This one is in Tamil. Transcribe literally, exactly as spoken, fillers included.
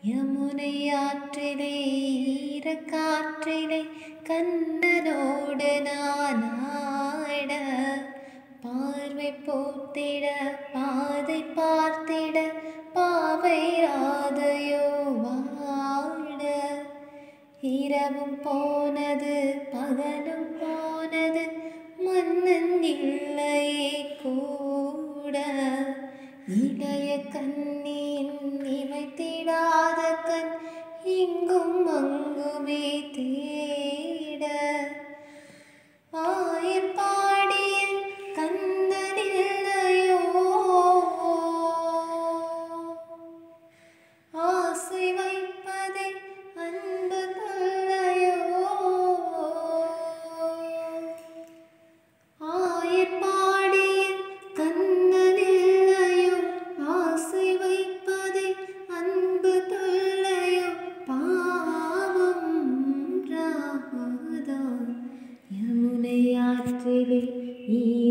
யமுனை ஆற்றிலே ஈரக்காற்றிலே கண்ணனோடு நானாட பார்வை போத்திட பாதை பார்த்திட பாவை ராதையோ வாட இரவும் போனது பகலும் போனது மன்னன் இல்லையே கூட இளைய கண்ணின் இமைத்திடாத கண் இங்கும் அங்குமே தேட ஆயர்பாடிய கந்தன் இல்லையோ ஆசை வைப்பதே அன்பு தொல்லையோ ஆயர்பாடிய கந்தன் இல்லையோ ஆசை வைப்பதே அன்பு தொல்லையோ பாவம் ராதா யமுனை ஆற்றிலே